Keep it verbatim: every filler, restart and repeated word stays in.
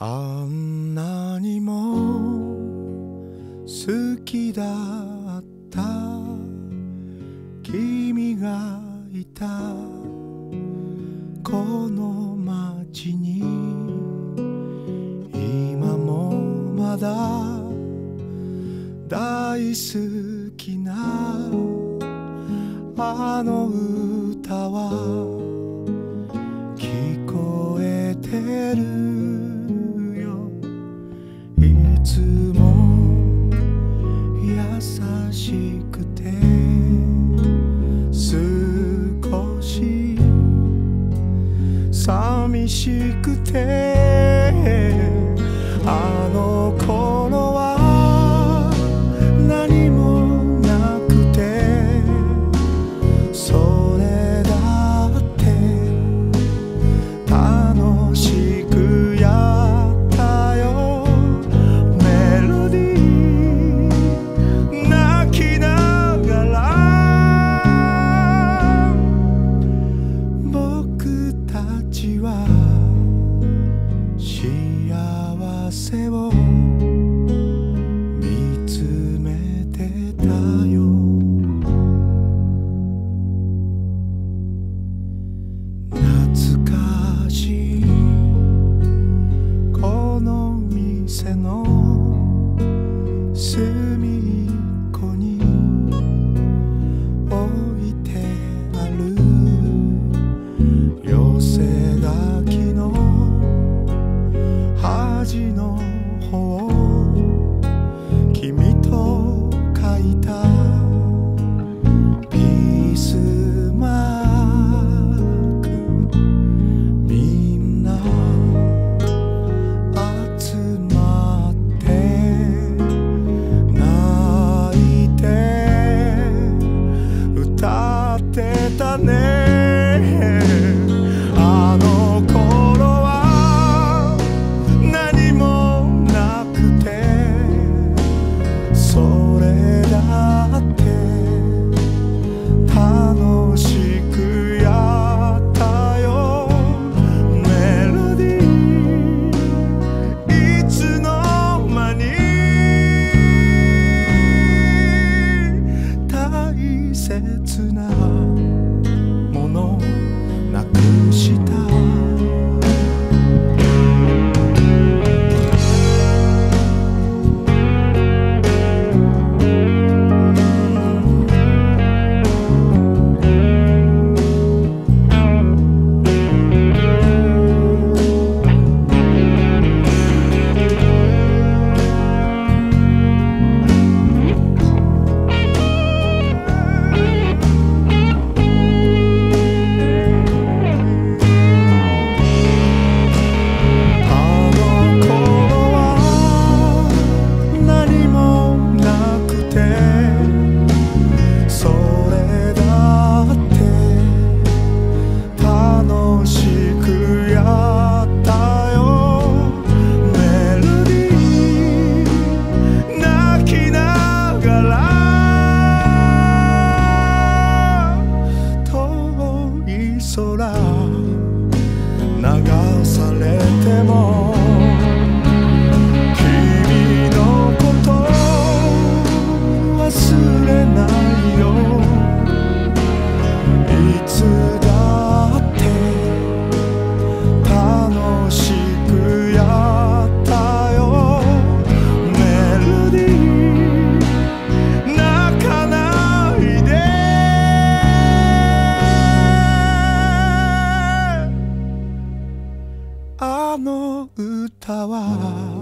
あんなにも好きだった君がいたこの街に今もまだ大好きなあの歌は聞こえてるいつも優しくて少し寂しくてあの頃は何もなくてそれだって楽しくやったよメロディー泣きながら僕たちは幸せを見つめてたよ懐かしいこの店の隅っこに置いてある寄せ書きの端の方君と書いたピースマークみんな集まって泣いて歌ってたねあの頃は何もなくてそれだって楽しくやったよメロディーいつの間に大切なものなくした流されても君のこと忘れないよいつだって楽しくやったよメロディー泣かないであの歌は